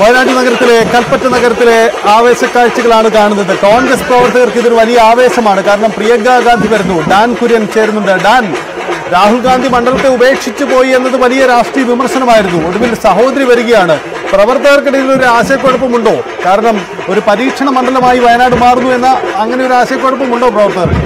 വയനാട് നഗരത്തിലെ കൽപ്പറ്റ നഗരത്തിലെ ആവേശക്കാഴ്ചകളാണ് കാണുന്നത്. കോൺഗ്രസ് പ്രവർത്തകർക്ക് ഇതൊരു വലിയ ആവേശമാണ്. കാരണം പ്രിയങ്ക ഗാന്ധി വരുന്നു, ഡാൻ കുര്യൻ ചേരുന്നുണ്ട്. ഡാൻ, രാഹുൽ ഗാന്ധി മണ്ഡലത്തെ ഉപേക്ഷിച്ചു പോയി എന്നത് വലിയ രാഷ്ട്രീയ വിമർശനമായിരുന്നു. ഒടുവിൽ സഹോദരി വരികയാണ്. പ്രവർത്തകർക്കിടയിൽ ഒരു ആശയക്കുഴപ്പമുണ്ടോ? കാരണം ഒരു പരീക്ഷണ മണ്ഡലമായി വയനാട് മാറുന്നു എന്ന അങ്ങനെ ഒരു ആശയക്കുഴപ്പമുണ്ടോ പ്രവർത്തകർക്ക്?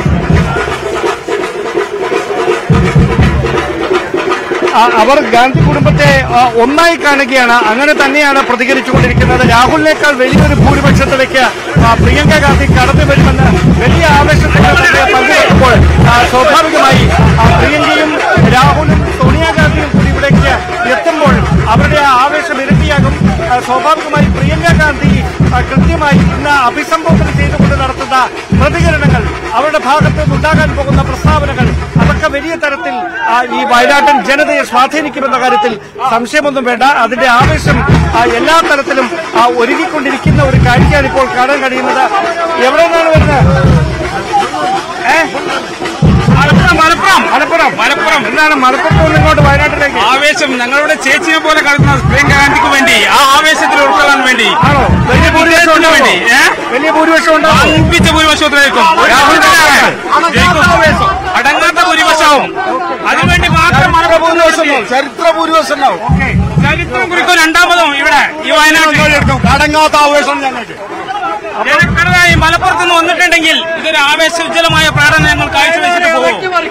അവർ ഗാന്ധി കുടുംബത്തെ ഒന്നായി കാണുകയാണ്. അങ്ങനെ തന്നെയാണ് പ്രതികരിച്ചുകൊണ്ടിരിക്കുന്നത്. രാഹുലിനേക്കാൾ വലിയൊരു ഭൂരിപക്ഷത്തിലേക്ക് പ്രിയങ്ക ഗാന്ധി കടന്നു വരുമെന്ന് വലിയ ആവേശത്തോടെ പങ്കുവെക്കുമ്പോൾ സ്വാഭാവികമായി പ്രിയങ്കയും രാഹുലും സോണിയാഗാന്ധിയും കൂടി ഇവിടേക്ക് എത്തുമ്പോൾ അവരുടെ ആവേശം ഇരട്ടിയാകും. സ്വാഭാവികമായി പ്രിയങ്ക ഗാന്ധി കൃത്യമായി ഇന്ന് അഭിസംബോധന ചെയ്തുകൊണ്ട് നടത്തുന്ന പ്രതികരണങ്ങൾ, അവരുടെ ഭാഗത്ത് നിന്നുണ്ടാകാൻ പോകുന്ന പ്രസ്താവനകൾ, അതൊക്കെ വലിയ തരത്തിൽ ഈ വയനാട്ടിൻ ജനതയെ സ്വാധീനിക്കുമെന്ന കാര്യത്തിൽ സംശയമൊന്നും വേണ്ട. അതിന്റെ ആവേശം എല്ലാ തരത്തിലും ഒരുങ്ങിക്കൊണ്ടിരിക്കുന്ന ഒരു കാഴ്ചയാണ് ഇപ്പോൾ കാണാൻ കഴിയുന്നത്. എവിടെ നിന്നാണ് വരുന്നത്? മലപ്പുറം എന്താണ് മലപ്പുറത്ത് നിന്ന് ഇങ്ങോട്ട് വയനാട്ടിലേക്ക് ആവേശം? ഞങ്ങളുടെ ചേച്ചിയെ പോലെ കളിക്കുന്ന പ്രിയങ്ക ഗാന്ധിക്ക് വേണ്ടി, ആ ആവേശത്തിൽ ഉൾക്കൊള്ളാൻ വേണ്ടി ആണോ? വലിയ ഭൂരിപക്ഷം വേണ്ടി വലിയ ഭൂരിപക്ഷം ഉണ്ടോ? അൻപിച്ച ഭൂരിപക്ഷത്തിലേക്കും അടങ്ങാത്ത ഭൂരിപക്ഷവും അതിനുവേണ്ടി മാത്രം ചരിത്ര ഭൂരിപക്ഷം ചരിത്രം കുറിക്കും. രണ്ടാമതും ഇവിടെ ഈ വയനാട്ടിൽ അടങ്ങാത്ത ആവേശം ഞങ്ങൾക്ക് ജനക്കടലായി മലപ്പുറത്ത് നിന്ന് വന്നിട്ടുണ്ടെങ്കിൽ ഇതൊരു ആവേശോജ്വലമായ പ്രകടനം ഞങ്ങൾ കാഴ്ചവെച്ചിട്ട് പോകും.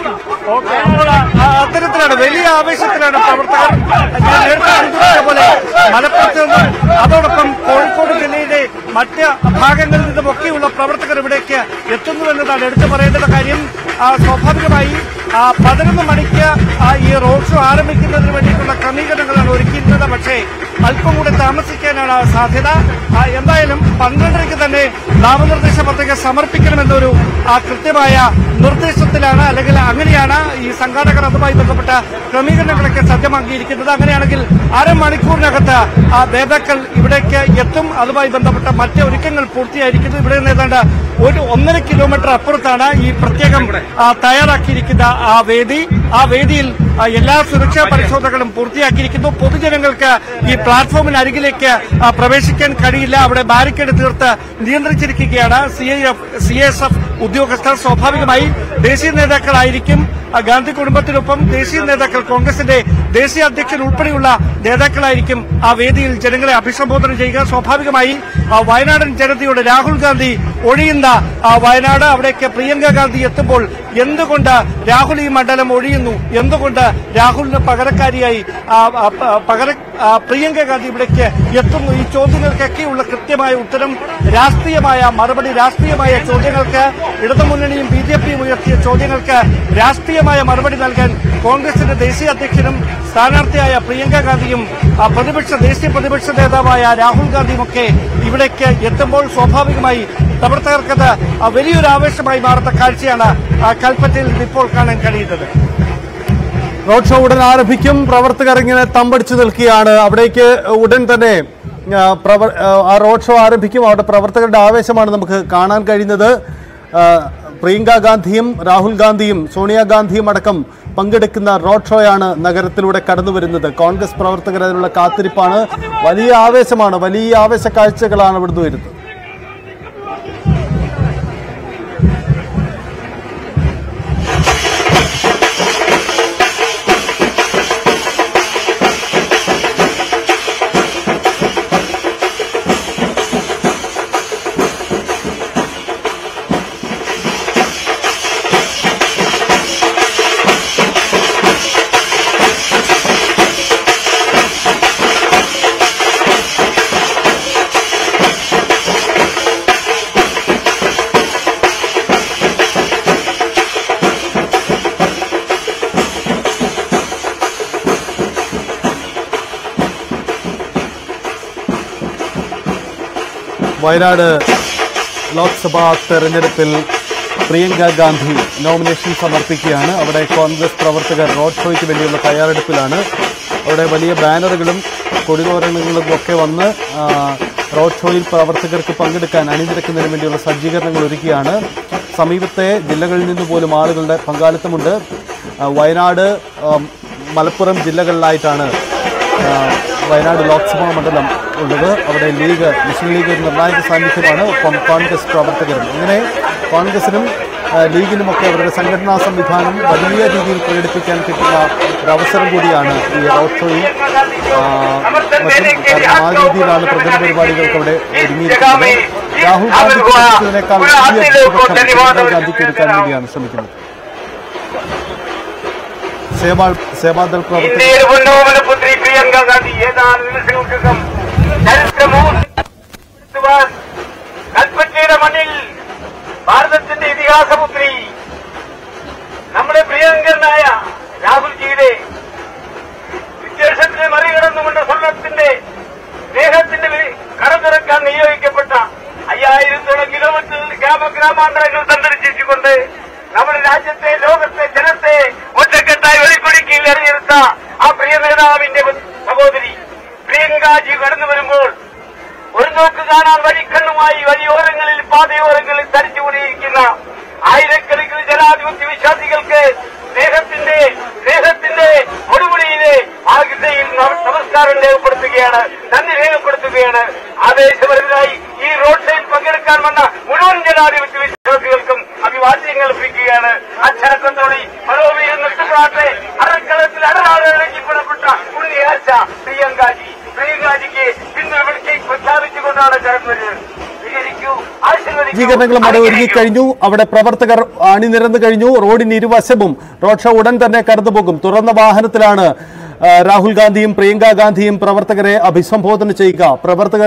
അത്തരത്തിലാണ്, വലിയ ആവേശത്തിലാണ് പ്രവർത്തകർ. ഞാൻ നേരത്തെ സൂചിപ്പിച്ച പോലെ മലപ്പുറത്ത് നിന്നും അതോടൊപ്പം കോഴിക്കോട് ജില്ലയിലെ മറ്റ് ഭാഗങ്ങളിൽ നിന്നുമൊക്കെയുള്ള പ്രവർത്തകർ ഇവിടേക്ക് എത്തുന്നുവെന്നതാണ് എടുത്തു പറയേണ്ട കാര്യം. സ്വാഭാവികമായി 11 മണിക്ക് ഈ റോഡ് ഷോ ആരംഭിക്കുന്നതിന് വേണ്ടിയിട്ടുള്ള ക്രമീകരണങ്ങളാണ് ഒരുക്കിയിരുന്നത്. പക്ഷേ അല്പം കൂടെ താമസിക്കാനാണ് സാധ്യത. എന്തായാലും 12:30 തന്നെ നാമനിർദ്ദേശ പത്രിക സമർപ്പിക്കണമെന്നൊരു കൃത്യമായ നിർദ്ദേശത്തിലാണ്, അല്ലെങ്കിൽ അങ്ങനെയാണ് ഈ സംഘാടകർ അതുമായി ബന്ധപ്പെട്ട ക്രമീകരണങ്ങളൊക്കെ സജ്ജമാക്കിയിരിക്കുന്നത്. അങ്ങനെയാണെങ്കിൽ അരമണിക്കൂറിനകത്ത് നേതാക്കൾ ഇവിടേക്ക് എത്തും. അതുമായി ബന്ധപ്പെട്ട മറ്റ് ഒരുക്കങ്ങൾ പൂർത്തിയായിരിക്കുന്നു. ഇവിടെ നിന്ന് ഏതാണ്ട് 1.5 കിലോമീറ്റർ അപ്പുറത്താണ് ഈ പ്രത്യേകം തയ്യാറാക്കിയിരിക്കുന്ന വേദി. ആ വേദിയിൽ എല്ലാ സുരക്ഷാ പരിശോധനകളും പൂർത്തിയാക്കിയിരിക്കുന്നു. പൊതുജനങ്ങൾക്ക് ഈ പ്ലാറ്റ്ഫോമിന് അരികിലേക്ക് പ്രവേശിക്കാൻ കഴിയില്ല. അവിടെ ബാരിക്കേഡ് തീർത്ത് നിയന്ത്രിച്ചിരിക്കുകയാണ് CSF ഉദ്യോഗസ്ഥർ. സ്വാഭാവികമായി ദേശീയ നേതാക്കളായിരിക്കും ഗാന്ധി കുടുംബത്തിനൊപ്പം ദേശീയ നേതാക്കൾ, കോൺഗ്രസിന്റെ ദേശീയ അധ്യക്ഷൻ ഉൾപ്പെടെയുള്ള നേതാക്കളായിരിക്കും ആ വേദിയിൽ ജനങ്ങളെ അഭിസംബോധന ചെയ്യുക. സ്വാഭാവികമായി വയനാടൻ ജനതയുടെ രാഹുൽ ഗാന്ധി ഒഴിയുന്ന വയനാട്, അവിടേക്ക് പ്രിയങ്ക ഗാന്ധി എത്തുമ്പോൾ എന്തുകൊണ്ട് രാഹുൽ ഈ മണ്ഡലം ഒഴിയുന്നു, എന്തുകൊണ്ട് രാഹുലിന് പകരക്കാരിയായി പ്രിയങ്ക ഗാന്ധി ഇവിടേക്ക് എത്തുന്നു, ഈ ചോദ്യങ്ങൾക്കൊക്കെയുള്ള കൃത്യമായ ഉത്തരം, രാഷ്ട്രീയമായ മറുപടി, രാഷ്ട്രീയമായ ചോദ്യങ്ങൾക്ക് ഇടതുമുന്നണിയും BJPയും ഉയർത്തിയ ചോദ്യങ്ങൾക്ക് രാഷ്ട്രീയമായ മറുപടി നൽകാൻ കോൺഗ്രസിന്റെ ദേശീയ അധ്യക്ഷനും സ്ഥാനാർത്ഥിയായ പ്രിയങ്ക ഗാന്ധിയും ദേശീയ പ്രതിപക്ഷ നേതാവായ രാഹുൽ ഗാന്ധിയുമൊക്കെ ഇവിടേക്ക് എത്തുമ്പോൾ സ്വാഭാവികമായി പ്രവർത്തകർക്കത് വലിയൊരു ആവേശമായി മാറുന്ന കാഴ്ചയാണ് കൽപ്പറ്റയിൽ ഇപ്പോൾ കാണാൻ കഴിയുന്നത്. റോഡ് ഷോ ഉടൻ ആരംഭിക്കും. പ്രവർത്തകർ ഇങ്ങനെ തമ്പടിച്ചു നിൽക്കുകയാണ്. അവിടേക്ക് ഉടൻ തന്നെ ആ റോഡ് ഷോ ആരംഭിക്കും. അവിടെ പ്രവർത്തകരുടെ ആവേശമാണ് നമുക്ക് കാണാൻ കഴിയുന്നത്. പ്രിയങ്ക ഗാന്ധിയും രാഹുൽ ഗാന്ധിയും സോണിയാഗാന്ധിയും അടക്കം പങ്കെടുക്കുന്ന റോഡ് ഷോയാണ് നഗരത്തിലൂടെ കടന്നു വരുന്നത്. കോൺഗ്രസ് പ്രവർത്തകർ അതിനുള്ള കാത്തിരിപ്പാണ്. വലിയ ആവേശമാണ്, വലിയ ആവേശ കാഴ്ചകളാണ് ഇവിടുന്ന് വരുന്നത്. വയനാട് ലോക്സഭാ തെരഞ്ഞെടുപ്പിൽ പ്രിയങ്ക ഗാന്ധി നോമിനേഷൻ സമർപ്പിക്കുകയാണ്. അവിടെ കോൺഗ്രസ് പ്രവർത്തകർ റോഡ് ഷോയ്ക്ക് വേണ്ടിയുള്ള തയ്യാറെടുപ്പിലാണ്. അവിടെ വലിയ ബാനറുകളും കൊടിതോരണങ്ങളും ഒക്കെ വന്ന് റോഡ് ഷോയിൽ പ്രവർത്തകർക്ക് പങ്കെടുക്കാൻ അണിനിരക്കുന്നതിന് വേണ്ടിയുള്ള സജ്ജീകരണങ്ങൾ ഒരുക്കിയാണ്. സമീപത്തെ ജില്ലകളിൽ നിന്ന് പോലും ആളുകളുടെ പങ്കാളിത്തമുണ്ട്. വയനാട്, മലപ്പുറം ജില്ലകളിലായിട്ടാണ് വയനാട് ലോക്സഭാ മണ്ഡലം ഉള്ളത്. അവിടെ ലീഗ്, മുസ്ലിം ലീഗ് ഒരു നിർണായക സാന്നിധ്യമാണ്. ഒപ്പം കോൺഗ്രസ് പ്രവർത്തകരും. ഇങ്ങനെ കോൺഗ്രസിനും ലീഗിനുമൊക്കെ അവരുടെ സംഘടനാ സംവിധാനം വലിയ രീതിയിൽ പ്രകടിപ്പിക്കാൻ കിട്ടുന്ന ഒരവസരം കൂടിയാണ് ഈ റോഡ് ഷോയിൽ. ആ രീതിയിലാണ് പ്രചരണ പരിപാടികൾക്ക് അവിടെ ഒരുങ്ങിയിരിക്കുന്നത്. രാഹുൽ ഗാന്ധിക്ക് ലഭിച്ചതിനേക്കാൾ വലിയ ഭൂരിപക്ഷം ഗാന്ധിക്ക് എടുക്കാൻ വേണ്ടിയാണ് ശ്രമിക്കുന്നത്. സേവാദൾ പ്രവർത്തകർ പ്രിയങ്ക ഗാന്ധി ഏതാനും നിമിഷങ്ങൾക്കകം കൽപ്പറ്റയുടെ മണ്ണിൽ ഭാരതത്തിന്റെ ഇതിഹാസപുത്രി നമ്മുടെ പ്രിയങ്കരനായ രാഹുൽജിയുടെ വിശേഷത്തെ മറികടന്നുകൊണ്ട് സ്വർണത്തിന്റെ സ്നേഹത്തിന്റെ കടന്നിറക്കാൻ നിയോഗിക്കപ്പെട്ട 5000-ഓളം കിലോമീറ്റർ ഗ്രാമാന്തരങ്ങൾ സന്ദർശിച്ചുകൊണ്ട് നമ്മുടെ രാജ്യത്തെ, ലോകത്തെ, ജനത്തെ ഒറ്റക്കെട്ടായി വെളിപ്പെടുക്കിയിൽ എറിഞ്ഞെടുത്ത ആ പ്രിയ നേതാവിന്റെ സഹോദരി പ്രിയങ്കാജി കടന്നു വരുമ്പോൾ ഒരു നോക്ക് കാണാൻ വഴിക്കണ്ണുമായി വഴിയോരങ്ങളിൽ, പാതയോരങ്ങളിൽ തരിച്ചുകൂടിയിരിക്കുന്ന ആയിരക്കണക്കിന് ജനാധിപത്യ വിശ്വാസികൾക്ക് സ്നേഹത്തിന്റെ കൊടുമുടിയിലെ ആ ഗിതയിൽ നമസ്കാരം രേഖപ്പെടുത്തുകയാണ്, നന്ദി രേഖപ്പെടുത്തുകയാണ്. ആവേശപരമായി ഈ റോഡ് ഷോയിൽ പങ്കെടുക്കാൻ വന്ന മുഴുവൻ ജനാധിപത്യ വിശ്വാസികൾക്കും അഭിവാദ്യങ്ങൾ അർപ്പിക്കുകയാണ്. അച്ചടക്കത്തോടെ മനോവീരം നഷ്ടപ്പെടാതെ അറക്കളത്തിൽ അടരാളപ്പെടപ്പെട്ട ഉണ്ണിയാച്ച പ്രിയങ്കാജിക്ക് പിന്തുണ പ്രഖ്യാപിച്ചുകൊണ്ടാണ് കടന്നത്. സ്വീകരണങ്ങളും അവിടെ ഒരുങ്ങിക്കഴിഞ്ഞു. അവിടെ പ്രവർത്തകർ അണിനിരന്നു കഴിഞ്ഞു. റോഡിന് ഇരുവശവും റോഡ് ഷോ ഉടൻ തന്നെ കടന്നുപോകും. തുറന്ന വാഹനത്തിലാണ് രാഹുൽ ഗാന്ധിയും പ്രിയങ്ക ഗാന്ധിയും പ്രവർത്തകരെ അഭിസംബോധന ചെയ്യുക. പ്രവർത്തകർ